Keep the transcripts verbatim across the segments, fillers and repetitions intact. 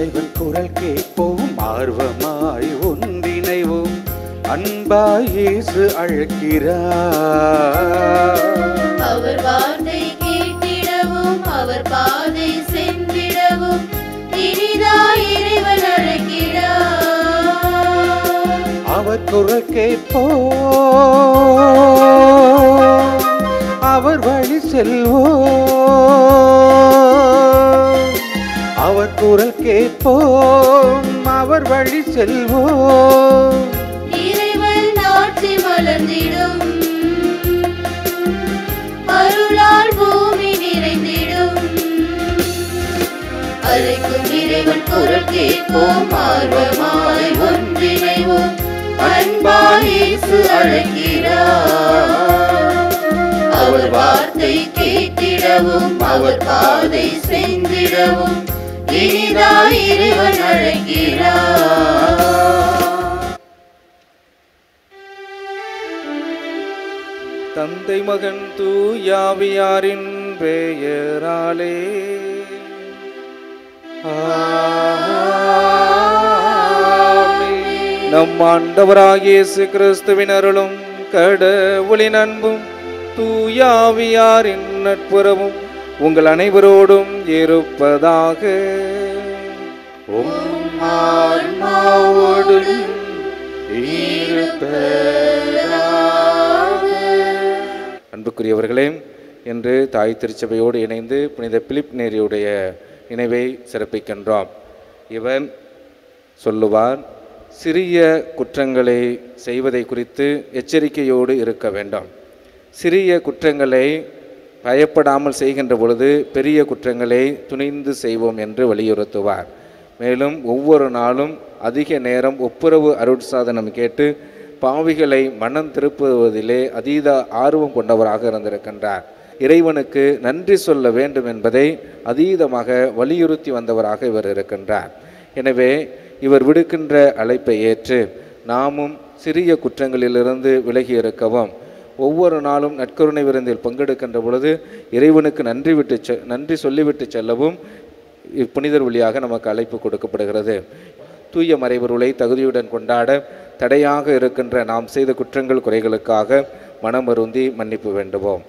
இறைவன் குரல் கேட்போம், ஆர்வமாய் ஒன்றிணைவோம். அன்பாய் இயேசு அழைக்கிறார். அவர் வார்த்தை கேட்டிடவும், அவர் பாதை சென்றிடவும் இனிதாய் இறைவன் அழைக்கிறார். அவர் குரல் கேட்போம், அவர் வழி செல்வோம். அவர் குரல் கேட்போம், அவர் வழி செல்வோம். இறைவன் ஆட்சி மலர்ந்திடும், அருளால் பூமி நிறைந்திடும். அழைக்கும் இறைவன் குரல் கேட்போம், ஆர்வமாய் ஒன்றிணைவோம். அன்பாய் இயேசு அழைக்கிறார். அவர் வார்த்தை கேட்டிடவும், அவர் பாதை சென்றிடவும் இனிதாய் இறைவன் அழைக்கிறார். தந்தை மகன் தூயாவியாரின் பெயராலே ஆமென். நம் ஆண்டவராகிய இயேசு கிறிஸ்துவின் அருளும் கடவுளின் அன்பும் தூயாவியாரின் நட்புறவும் உங்கள் அனைவரோடும் இருப்பதாக. உம் ஆன்மாவோடும் இருப்பதாக. அன்புக்குரியவர்களே, இன்று தாய் திருச்சபையோடு இணைந்து புனித பிலிப் நேரியுடைய நினைவை சிறப்பிக்கின்றோம். இவர் சொல்லுவார், சிறிய குற்றங்களை செய்வதை குறித்து எச்சரிக்கையோடு இருக்க வேண்டும். சிறிய குற்றங்களை பயப்படாமல் செய்கின்ற பொழுது பெரிய குற்றங்களை துணிந்து செய்வோம் என்று வலியுறுத்துவார். மேலும் ஒவ்வொரு நாளும் அதிக நேரம் ஒப்புரவு அருட்சாதனம் கேட்டு பாவிகளை மனம் திருப்புவதிலே அதீத ஆர்வம் கொண்டவராக இருந்திருக்கின்றார். இறைவனுக்கு நன்றி சொல்ல வேண்டும் என்பதை அதீதமாக வலியுறுத்தி வந்தவராக இவர் இருக்கின்றார். எனவே இவர் விடுக்கின்ற அழைப்பை ஏற்று நாமும் சிறிய குற்றங்களிலிருந்து விலகி இருக்கவும், ஒவ்வொரு நாளும் நற்கருணை விருந்தில் பங்கெடுக்கின்ற பொழுது இறைவனுக்கு நன்றி விட்டு செ நன்றி சொல்லிவிட்டு செல்லவும் இப்புனிதர் வழியாக நமக்கு அழைப்பு கொடுக்கப்படுகிறது. தூய மறைபொருளை தகுதியுடன் கொண்டாட தடையாக இருக்கின்ற நாம் செய்த குற்றங்கள் குறைகளுக்காக மனமருந்தி மன்னிப்பு வேண்டுவோம்.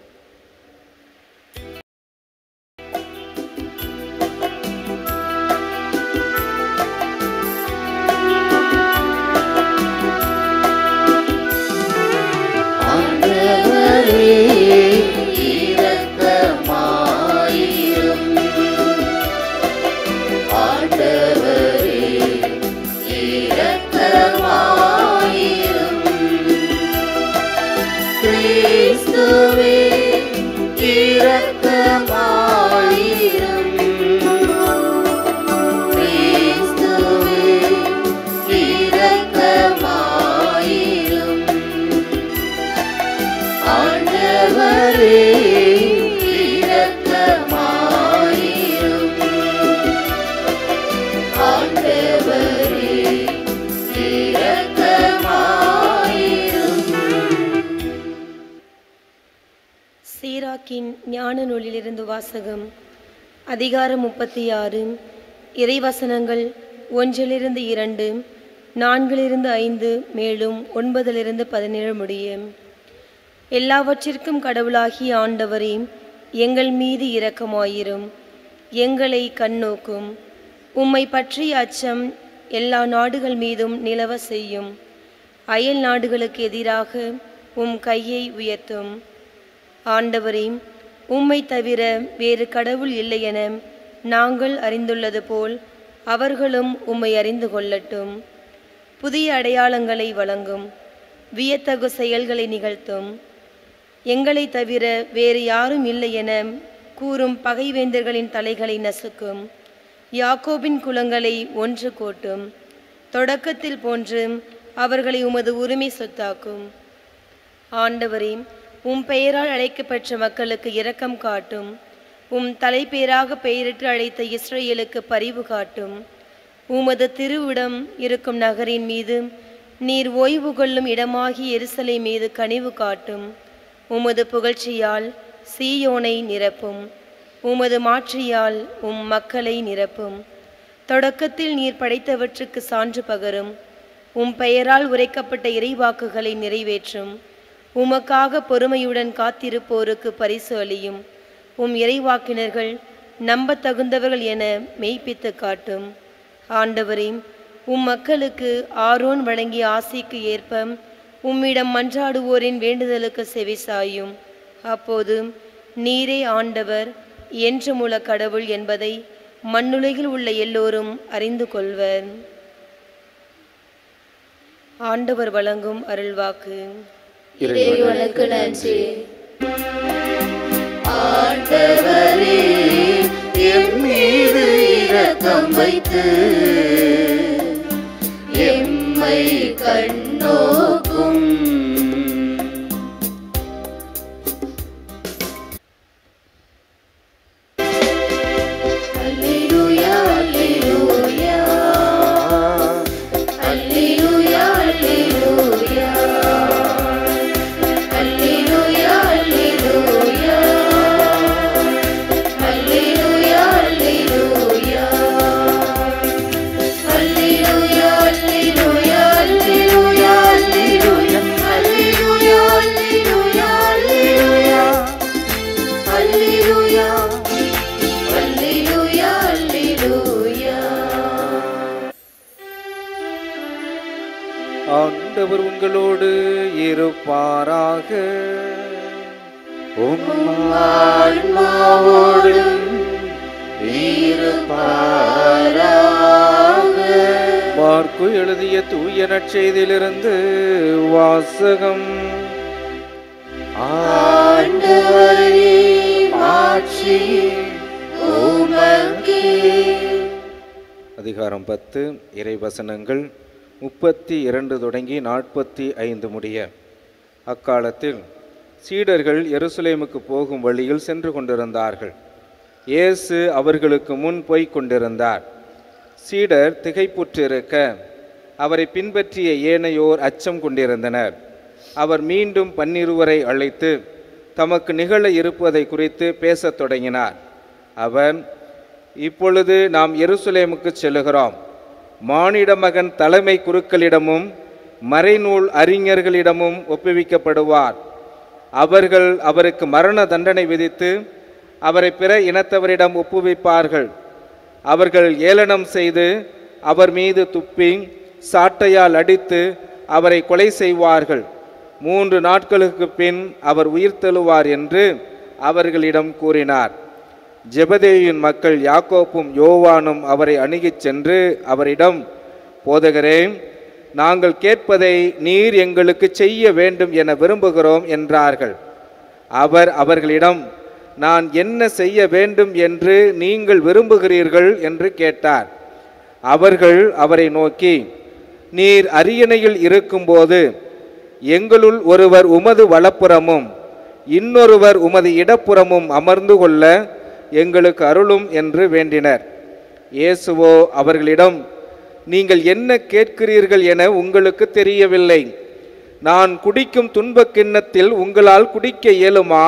சீராக்கின் ஞான நூலிலிருந்து வாசகம். அதிகாரம் முப்பத்தி ஆறு. இறைவசனங்கள் ஒன்றிலிருந்து இரண்டு, நான்கிலிருந்து ஐந்து, மேலும் ஒன்பதிலிருந்து பதினேழு முடிய. எல்லாவற்றிற்கும் கடவுளாகிய ஆண்டவரே, எங்கள் மீது இரக்கமாயிரும், எங்களை கண்ணோக்கும். உம்மை பற்றிய அச்சம் எல்லா நாடுகள் மீதும் நிலவ செய்யும். அயல் நாடுகளுக்கு எதிராக உம் கையை உயர்த்தும். ஆண்டவரே, உம்மை தவிர வேறு கடவுள் இல்லை என நாங்கள் அறிந்துள்ளது போல் அவர்களும் உம்மை அறிந்து கொள்ளட்டும். புதிய அடையாளங்களை வழங்கும், வியத்தகு செயல்களை நிகழ்த்தும். எங்களை தவிர வேறு யாரும் இல்லை என கூறும் பகைவேந்தர்களின் தலைகளை நசுக்கும். யாக்கோபின் குலங்களை ஒன்று கூட்டும். தொடக்கத்தில் போன்று அவர்களை உமது உரிமை சொத்தாக்கும். ஆண்டவரே, உம் பெயரால் அழைக்கப்பெற்ற மக்களுக்கு இரக்கம் காட்டும். உம் தலைப்பேராக பெயரிட்டு அழைத்த இஸ்ரேலுக்கு பரிவு காட்டும். உமது திருவிடம் இருக்கும் நகரின் மீது நீர் ஓய்வு கொள்ளும் இடமாகி எருசலை மீது கனிவு காட்டும். உமது புகழ்ச்சியால் சீயோனை நிரப்பும். உமது மாட்சியால் உம் மக்களை நிரப்பும். தொடக்கத்தில் நீர் படைத்தவற்றுக்கு சான்று பகரும். உம் பெயரால் உரைக்கப்பட்ட இறைவாக்குகளை நிறைவேற்றும். உமக்காக பொறுமையுடன் காத்திருப்போருக்கு பரிசு அளியும். உம் இறைவாக்கினர்கள் நம்பத்தகுந்தவர்கள் என மெய்ப்பித்து காட்டும். ஆண்டவரே, உம் மக்களுக்கு ஆரோன் வழங்கிய ஆசைக்கு ஏற்ப உம்மிடம் மன்றாடுவோரின் வேண்டுதலுக்கு செவிசாயும். அப்போது நீரே ஆண்டவர் என்றுமுள்ள கடவுள் என்பதை மண்ணுலகில் உள்ள எல்லோரும் அறிந்து கொள்வர். ஆண்டவர் வழங்கும் அருள்வாக்கு. இறைவனுக்கு நன்றி. ஆண்டவரே, எம் மீது இரக்கம் வைத்து எம்மை கண்ணோக்கும். அல்லேலூயா, அல்லேலூயா, அல்லேலூயா, அல்லேலூயா, அல்லேலூயா, அல்லேலூயா, அல்லேலூயா, அல்லேலூயா, அல்லேலூயா, அல்லேலூயா, அல்லேலூயா, அல்லேலூயா, அல்லேலூயா, அல்லேலூயா, அல்லேலூயா, அல்லேலூயா, அல்லேலூயா. ஆண்டவர் உங்களோடு இருப்பாராக. உம் ஆன்மாவோடும் இருப்பாராக. மார்க்கு எழுதிய தூய நற்செய்தியிலிருந்து வாசகம். ஆண்டவரே, மாட்சி உமக்கே. அதிகாரம் பத்து, இறைவசனங்கள் முப்பத்தி இரண்டு தொடங்கி நாற்பத்தி ஐந்து முடிய. அக்காலத்தில் சீடர்கள் எருசலேமுக்கு போகும் வழியில் சென்று கொண்டிருந்தார்கள். இயேசு அவர்களுக்கு முன் போய்க் கொண்டிருந்தார். சீடர் திகைப்புற்றிருக்க அவரை பின்பற்றிய ஏனையோர் அச்சம் கொண்டிருந்தனர். அவர் மீண்டும் பன்னிருவரை அழைத்து தமக்கு நிகழ இருப்பதை குறித்து பேசத் தொடங்கினார். அவர், இப்பொழுது நாம் எருசலேமுக்கு செல்லுகிறோம். மானிட மகன் தலைமை குருக்களிடமும் மறைநூல் அறிஞர்களிடமும் ஒப்புவிக்கப்படுவார். அவர்கள் அவருக்கு மரண தண்டனை விதித்து அவரை பிற இனத்தவரிடம் ஒப்புவிப்பார்கள். அவர்கள் ஏளனம் செய்து அவர் மீது துப்பி சாட்டையால் அடித்து அவரை கொலை செய்வார்கள். மூன்று நாட்களுக்கு பின் அவர் உயிர்த்தெழுவார் என்று அவர்களிடம் கூறினார். ஜெபதேயின் மக்கள் யாக்கோப்பும் யோவானும் அவரை அணுகிச் சென்று அவரிடம், போதகரே, நாங்கள் கேட்பதை நீர் எங்களுக்கு செய்ய வேண்டும் என விரும்புகிறோம் என்றார்கள். அவர் அவர்களிடம், நான் என்ன செய்ய வேண்டும் என்று நீங்கள் விரும்புகிறீர்கள் என்று கேட்டார். அவர்கள் அவரை நோக்கி, நீர் அரியணையில் இருக்கும்போது எங்களுள் ஒருவர் உமது வலப்புறமும் இன்னொருவர் உமது இடப்புறமும் அமர்ந்து கொள்ள எங்களுக்கு அருளும் என்று வேண்டினர். இயேசுவோ அவர்களிடம், நீங்கள் என்ன கேட்கிறீர்கள் என உங்களுக்கு தெரியவில்லை. நான் குடிக்கும் துன்பக் கிண்ணத்தில் உங்களால் குடிக்க இயலுமா?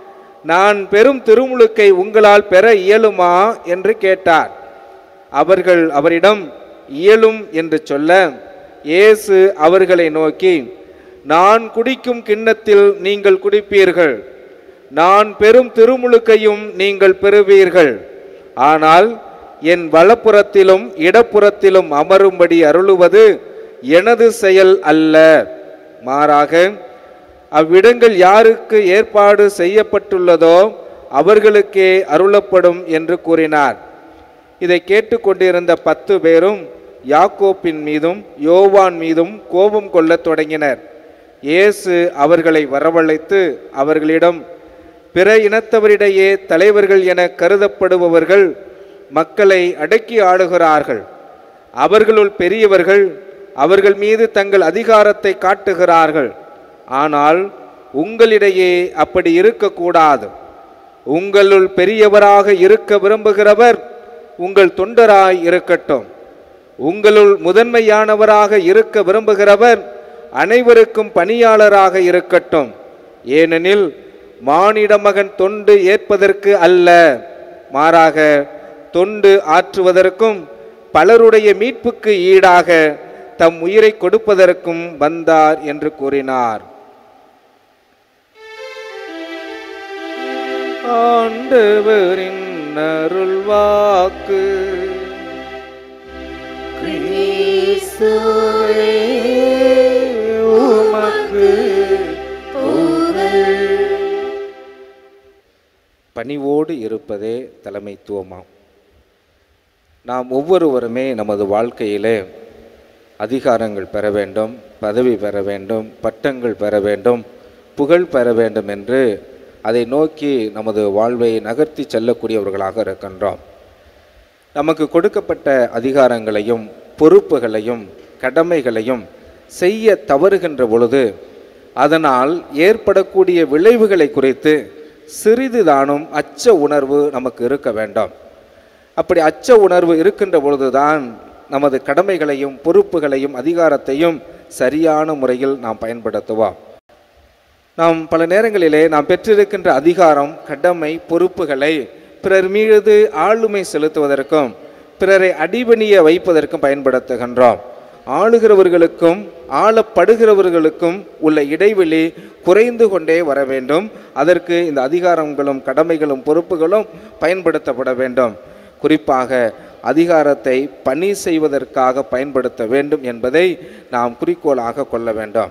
நான் பெரும் திருமுழுக்கை உங்களால் பெற இயலுமா என்று கேட்டார். அவர்கள் அவரிடம் இயலும் என்று சொல்ல, இயேசு அவர்களை நோக்கி, நான் குடிக்கும் கிண்ணத்தில் நீங்கள் குடிப்பீர்கள், நான் பெரும் திருமுழுக்கையும் நீங்கள் பெறுவீர்கள். ஆனால் என் வலப்புறத்திலும் இடப்புறத்திலும் அமரும்படி அருளுவது எனது செயல் அல்ல, மாறாக அவ்விடங்கள் யாருக்கு ஏற்பாடு செய்யப்பட்டுள்ளதோ அவர்களுக்கே அருளப்படும் என்று கூறினார். இதை கேட்டுக்கொண்டிருந்த பத்து பேரும் யாக்கோப்பின் மீதும் யோவான் மீதும் கோபம் கொள்ளத் தொடங்கினர். இயேசு அவர்களை வரவழைத்து அவர்களிடம், பிற இனத்தவரிடையே தலைவர்கள் என கருதப்படுபவர்கள் மக்களை அடக்கி ஆளுகிறார்கள். அவர்களுள் பெரியவர்கள் அவர்கள் மீது தங்கள் அதிகாரத்தை காட்டுகிறார்கள். ஆனால் உங்களிடையே அப்படி இருக்கக்கூடாது. உங்களுள் பெரியவராக இருக்க விரும்புகிறவர் உங்கள் தொண்டராய் இருக்கட்டும். உங்களுள் முதன்மையானவராக இருக்க விரும்புகிறவர் அனைவருக்கும் பணியாளராக இருக்கட்டும். ஏனெனில் மானிட மகன் தொண்டு ஏற்பதற்கு அல்ல, மாறாக தொண்டு ஆற்றுவதற்கும் பலருடைய மீட்புக்கு ஈடாக தம் உயிரை கொடுப்பதற்கும் வந்தார் என்று கூறினார். ஆண்டவரின் அருள்வாக்கு. கிறிஸ்துவே உமக்கு புகழ். பணிவோடு இருப்பதே தலைமைத்துவமாம். நாம் ஒவ்வொருவருமே நமது வாழ்க்கையிலே அதிகாரங்கள் பெற வேண்டும், பதவி பெற வேண்டும், பட்டங்கள் பெற வேண்டும், புகழ் பெற வேண்டும் என்று அதை நோக்கி நமது வாழ்வை நகர்த்தி செல்லக்கூடியவர்களாக இருக்கின்றோம். நமக்கு கொடுக்கப்பட்ட அதிகாரங்களையும் பொறுப்புகளையும் கடமைகளையும் செய்ய தவறுகின்ற பொழுது அதனால் ஏற்படக்கூடிய விளைவுகளை குறித்து சிறிது தானும் அச்ச உணர்வு நமக்கு இருக்க வேண்டும். அப்படி அச்ச உணர்வு இருக்கின்ற பொழுதுதான் நமது கடமைகளையும் பொறுப்புகளையும் அதிகாரத்தையும் சரியான முறையில் நாம் பயன்படுத்துவோம். நாம் பல நேரங்களிலே நாம் பெற்றிருக்கின்ற அதிகாரம், கடமை, பொறுப்புகளை பிறர் மீது ஆளுமை செலுத்துவதற்கும் பிறரை அடிபணிய வைப்பதற்கும் பயன்படுத்துகின்றோம். ஆளுகிறவர்களுக்கும் ஆளப்படுகிறவர்களுக்கும் உள்ள இடைவெளி குறைந்து கொண்டே வர வேண்டும். அதற்கு இந்த அதிகாரங்களும் கடமைகளும் பொறுப்புகளும் பயன்படுத்தப்பட வேண்டும். குறிப்பாக அதிகாரத்தை பணி செய்வதற்காக பயன்படுத்த வேண்டும் என்பதை நாம் குறிக்கோளாக கொள்ள வேண்டும்.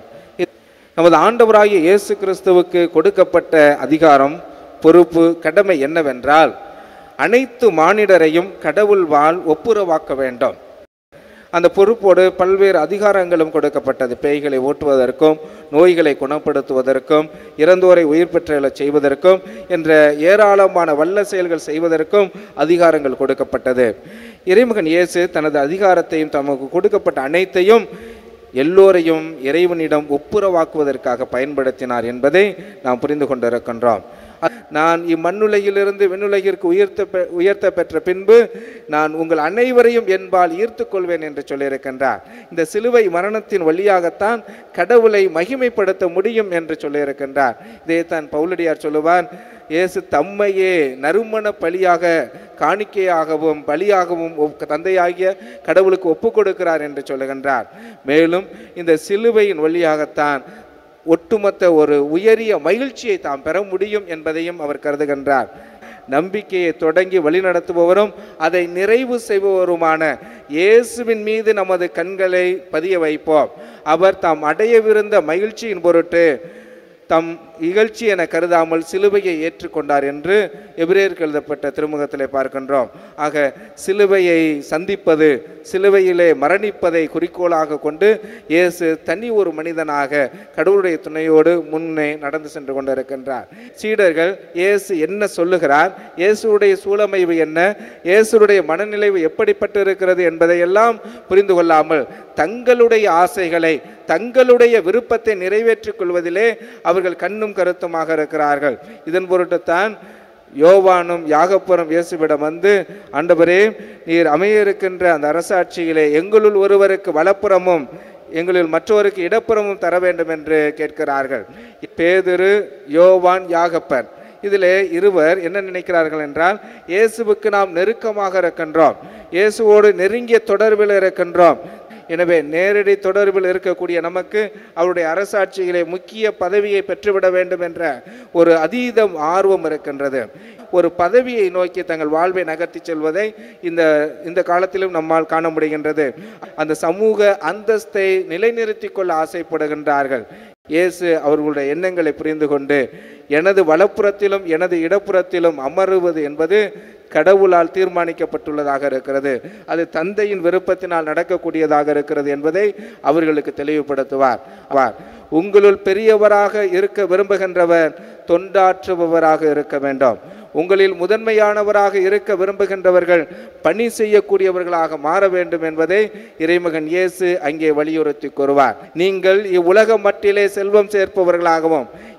நமது ஆண்டவராகிய இயேசு கிறிஸ்துவுக்கு கொடுக்கப்பட்ட அதிகாரம், பொறுப்பு, கடமை என்னவென்றால் அனைத்து மானிடரையும் கடவுள் வாழ் ஒப்புரவாக்க வேண்டும். அந்த பொறுப்போடு பல்வேறு அதிகாரங்களும் கொடுக்கப்பட்டது. பேய்களை ஓட்டுவதற்கும், நோய்களை குணப்படுத்துவதற்கும், இறந்தோரை உயிர் பெற்றெழச் செய்வதற்கும் என்ற ஏராளமான வல்ல செயல்கள் செய்வதற்கும் அதிகாரங்கள் கொடுக்கப்பட்டது. இறைமகன் இயேசு தனது அதிகாரத்தையும் தமக்கு கொடுக்கப்பட்ட அனைத்தையும் எல்லோரையும் இறைவனிடம் ஒப்புரவாக்குவதற்காக பயன்படுத்தினார் என்பதை நாம் புரிந்து கொண்டிருக்கின்றோம். நான் இம்மண்ணுலகிலிருந்து விண்ணுலகிற்கு உயர்த்த உயர்த்த பெற்ற பின்பு நான் உங்கள் அனைவரையும் என்பால் ஈர்த்து கொள்வேன் என்று சொல்லியிருக்கின்றார். இந்த சிலுவை மரணத்தின் வழியாகத்தான் கடவுளை மகிமைப்படுத்த முடியும் என்று சொல்லியிருக்கின்றார். இதைத்தான் பவுலடியார் சொல்லுவார், இயேசு தம்மையே நறுமண பலியாக, காணிக்கையாகவும் பலியாகவும் தந்தையாகிய கடவுளுக்கு ஒப்பு கொடுக்கிறார் என்று சொல்லுகின்றார். மேலும் இந்த சிலுவையின் வழியாகத்தான் ஒட்டுமொத்த ஒரு உயரிய மகிழ்ச்சியை தாம் பெற முடியும் என்பதையும் அவர் கருதுகின்றார். நம்பிக்கையை தொடங்கி வழிநடத்துபவரும் அதை நிறைவு செய்பவருமான இயேசுவின் மீது நமது கண்களை பதிய வைப்போம். அவர் தாம் அடையவிருந்த மகிழ்ச்சியின் பொருட்டு தம் இகழ்ச்சி என கருதாமல் சிலுவையை ஏற்றுக்கொண்டார் என்று எபிரேயருக்கு எழுதப்பட்ட திருமுகத்திலே பார்க்கின்றோம். ஆக சிலுவையை சந்திப்பது, சிலுவையிலே மரணிப்பதை குறிக்கோளாக கொண்டு இயேசு தனி ஒரு மனிதனாக கடவுளுடைய துணையோடு முன்னே நடந்து சென்று கொண்டிருக்கின்றார். சீடர்கள் இயேசு என்ன சொல்லுகிறார், இயேசுடைய சூழமைவு என்ன, இயேசுடைய மனநிலைவு எப்படிப்பட்டு இருக்கிறது என்பதையெல்லாம் புரிந்து கொள்ளாமல் தங்களுடைய ஆசைகளை, தங்களுடைய விருப்பத்தை நிறைவேற்றிக் கொள்வதிலே அவர்கள் கண்ணும் கருத்துமாக இருக்கிறார்கள். இதன் பொருட்டுத்தான் யோவானும் யாகப்புறம் இயேசுவிடம் வந்து, ஆண்டவரே, நீர் அமைய இருக்கின்ற அந்த அரசாட்சியிலே எங்களுள் ஒருவருக்கு வலப்புறமும் எங்களில் மற்றவருக்கு இடப்புறமும் தர வேண்டும் என்று கேட்கிறார்கள். பேதுரு, யோவான், யாகப்பர் இதிலே இருவர் என்ன நினைக்கிறார்கள் என்றால், இயேசுவுக்கு நாம் நெருக்கமாக இருக்கின்றோம், இயேசுவோடு நெருங்கிய தொடர்பில் இருக்கின்றோம். எனவே நேரடி தொடர்பில் இருக்கக்கூடிய நமக்கு அவருடைய அரசாட்சியிலே முக்கிய பதவியை பெற்றுவிட வேண்டும் என்ற ஒரு அதீத ஆர்வம் இருக்கின்றது. ஒரு பதவியை நோக்கி தங்கள் வாழ்வை நகர்த்தி செல்வதை இந்த இந்த காலத்திலும் நம்மால் காண முடிகின்றது. அந்த சமூக அந்தஸ்தை நிலைநிறுத்தி கொள்ள ஆசைப்படுகின்றார்கள். இயேசு அவர்களுடைய எண்ணங்களை புரிந்து கொண்டு, எனது வலப்புறத்திலும் எனது இடப்புறத்திலும் அமருவது என்பது கடவுளால் தீர்மானிக்கப்பட்டுள்ளதாக இருக்கிறது, அது தந்தையின் விருப்பத்தினால் நடக்கக்கூடியதாக இருக்கிறது என்பதை அவர்களுக்கு தெளிவுபடுத்துவார். உங்களுள் பெரியவராக இருக்க விரும்புகின்றவர் தொண்டாற்றுபவராக இருக்க வேண்டும். உங்களில் முதன்மையானவராக இருக்க விரும்புகின்றவர்கள் பணி செய்யக்கூடியவர்களாக மாற வேண்டும் என்பதை இறைமகன் இயேசு அங்கே வலியுறுத்தி கூறுவார். நீங்கள் இவ்வுலக மட்டிலே செல்வம் சேர்ப்பவர்களாகவும்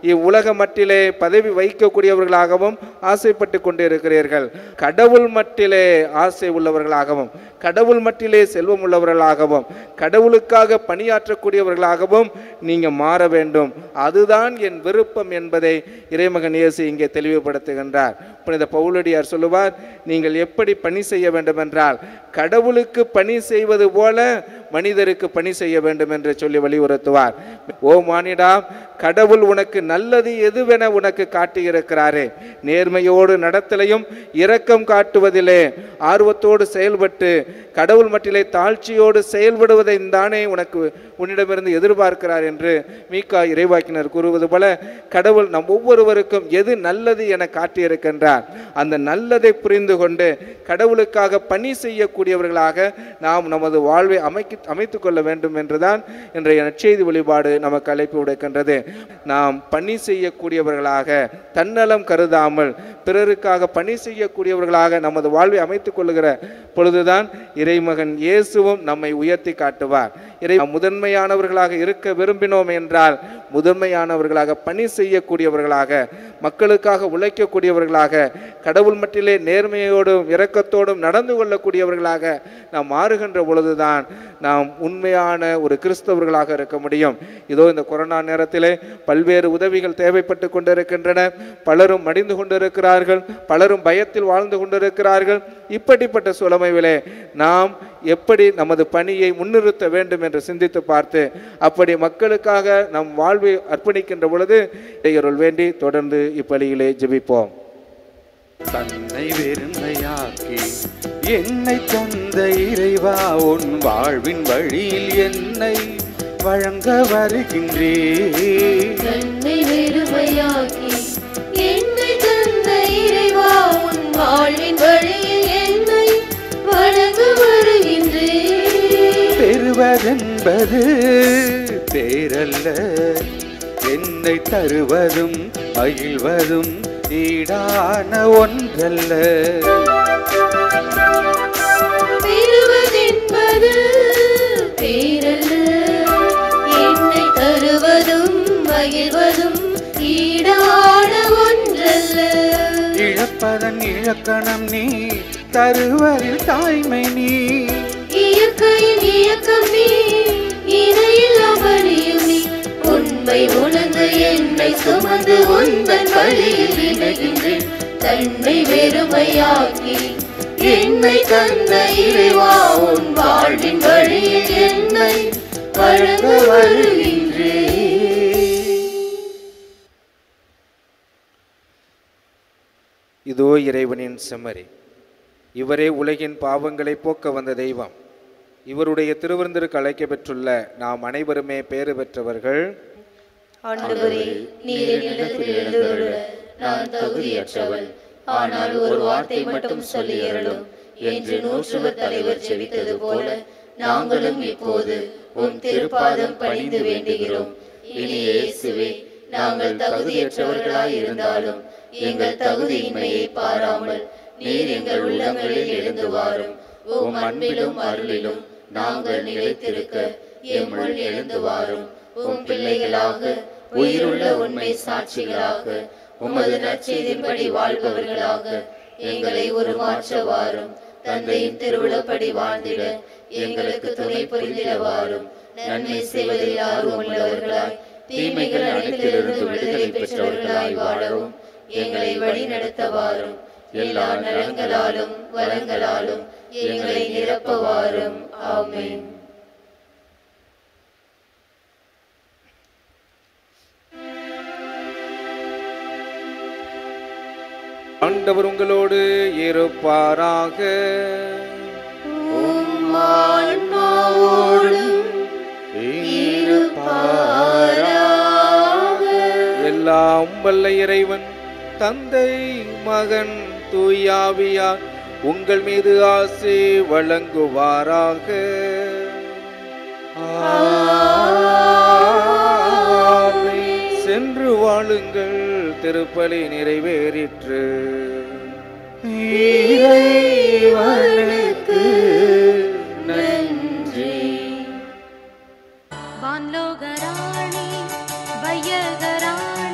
இவ்வுலக மட்டிலே பதவி வைக்கக்கூடியவர்களாகவும் ஆசைப்பட்டு கொண்டிருக்கிறீர்கள். கடவுள் மட்டிலே ஆசை உள்ளவர்களாகவும் கடவுள் மட்டிலே செல்வம் உள்ளவர்களாகவும் கடவுளுக்காக பணியாற்றக்கூடியவர்களாகவும் நீங்க மாற வேண்டும். அதுதான் என் விருப்பம் என்பதை இறைமகன் இயேசு இங்கே தெளிவுபடுத்துகின்றார். புனித பவுலடியார் சொல்லுவார், நீங்கள் எப்படி பணி செய்ய வேண்டும் என்றால் கடவுளுக்கு பணி செய்வது போல மனிதருக்கு பணி செய்ய வேண்டும் என்று சொல்லி வலியுறுத்துவார். ஓ மானிடா, கடவுள் உனக்கு நல்லது எதுவென உனக்கு காட்டியிருக்கிறாரே. நேர்மையோடு நடத்தலையும் இரக்கம் காட்டுவதிலே ஆர்வத்தோடு செயல்பட்டு கடவுள் மட்டிலே தாழ்ச்சியோடு செயல்படுவதை தானே உனக்கு உன்னிடமிருந்து எதிர்பார்க்கிறார் என்று மீகா இறைவாக்கினர் கூறுவது போல கடவுள் நம் ஒவ்வொருவருக்கும் எது நல்லது என காட்டியிருக்கின்றார். அந்த நல்லதை புரிந்து கொண்டு கடவுளுக்காக பணி செய்யக்கூடியவர்களாக நாம் நமது வாழ்வை அமைக்க அமைத்து கொள்ள வேண்டும் என்றுதான் இன்றைய நற்செய்தி வழிபாடு நமக்கு அழைப்பு விடுக்கின்றது. நாம் பணி செய்யக்கூடியவர்களாக தன்னலம் கருதாமல் பிறருக்காக பணி செய்யக்கூடியவர்களாக நமது வாழ்வை அமைத்துக் கொள்ளுகிற பொழுதுதான் இறைமகன் இயேசுவும் நம்மை உயர்த்தி காட்டுவார். இறை முதன்மையானவர்களாக இருக்க விரும்பினோம் என்றால் முதன்மையானவர்களாக பணி செய்யக்கூடியவர்களாக மக்களுக்காக உழைக்கக்கூடியவர்களாக கடவுள் மட்டிலே நேர்மையோடும் இரக்கத்தோடும் நடந்து கொள்ளக்கூடியவர்களாக நாம் மாறுகின்ற பொழுதுதான் நாம் உண்மையான ஒரு கிறிஸ்தவர்களாக இருக்க முடியும். இதோ இந்த கொரோனா நேரத்திலே பல்வேறு உதவிகள் தேவைப்பட்டு கொண்டிருக்கின்றன. பலரும் மடிந்து கொண்டிருக்கிறார்கள், பலரும் பயத்தில் வாழ்ந்து கொண்டிருக்கிறார்கள். இப்படிப்பட்ட சுலமையிலே நாம் எப்படி நமது பணியை முன்னிறுத்த வேண்டும் என்று சிந்தித்து பார்த்து அப்படி மக்களுக்காக நம் வாழ்வை அர்ப்பணிக்கின்ற பொழுது இறையருள் வேண்டி தொடர்ந்து இப்பலியிலே ஜெபிப்போம். தன்னை வெறுமையாக்கி என்னை தந்த இறைவா, உன் வாழ்வின் வழியில் என்னை வழங்க வருகின்றேன். தன்னை வெறுமையாக்கி என்னை தந்த இறைவா, உன் வாழ்வின் வழியில் என்னை வழங்க வருகின்றேன். பெறுவதென்பது பேரல்ல, என்னை தருவதும் மகிழ்வதும் ஈடான ஒன்றல்ல. பெறுவதென்பது பேரல்ல, என்னை தருவதும் மகிழ்வதும் ஈடான ஒன்றல்ல. இழப்பதன் இழக்கணம் நீ, தருவரில் தாய்மை நீ. இயற்கையின் இயக்கம் நீ, இணையில் அவனியும் நீ. உண்மை உணர்ந்து என்னை சுமந்து உந்தன் வழியில் இணைகின்றேன். தன்னை வெறுமையாக்கி என்னை தந்த இறைவா, உன் வாழ்வின் வழியில் என்னை வழங்க வருகின்றேன். இதோ இறைவனின் செம்மறி, இவரே உலகின் பாவங்களை போக்க வந்த தெய்வம். இவருடைய திருவிருந்திற்கு அழைக்க பெற்றுள்ள நாம் அனைவருமே பேறு பெற்றவர்கள். ஆண்டவரே, நீர் என்னிடத்தில் எழுந்தருள நான் தகுதியற்றவன். ஆனால் ஒரு வார்த்தை மட்டும் சொல்லி அருளும் என்று நூற்றுவர் தலைவர் செபித்தது போல நாங்களும் இப்போது உம் திருப்பாதம் பணிந்து வேண்டுகிறோம். இனி இயேசுவே, நாங்கள் தகுதியற்றவர்களாய் இருந்தாலும் எங்கள் தகுதியின்மையை பாராமல் நீர் எங்கள் உள்ளங்களில் எழுந்து வாரும். உம் அன்பிலும் அருளிலும் நாங்கள் நிலைத்திருக்க எம்முள் எழுந்து வாரும். உம் பிள்ளைகளாக உயிருள்ள உண்மை சாட்சிகளாக உமது நற்செய்தின்படி வாழ்பவர்களாக எங்களை உருமாற்ற வாரும். தந்தையின் திருவிழப்படி வாழ்ந்திட எங்களுக்கு துணை புரிந்திட வாரும். நன்மை செய்வதில் ஆர்வம் உள்ளவர்களாய் தீமைகள் அனைத்திலிருந்து விடுதலை பெற்றவர்களாய் வாழவும் எங்களை வழி நடத்த வாரும். எல்லா நலங்களாலும் வளங்களாலும் எங்களை நிரப்ப வாரும். ஆமென். ஆண்டவர் உங்களோடு இருப்பாராக. உம் ஆன்மாவோடும் இருப்பாராக. எல்லாம் வல்ல இறைவன் தந்தை, மகன், தூயாவியார் உங்கள் மீது ஆசி வழங்குவாராக. ஆமென். சென்று வாழுங்கள், திருப்பலி நிறைவேறிற்று. இறைவனுக்கு நன்றி. வான்லோகராணி வையகராணி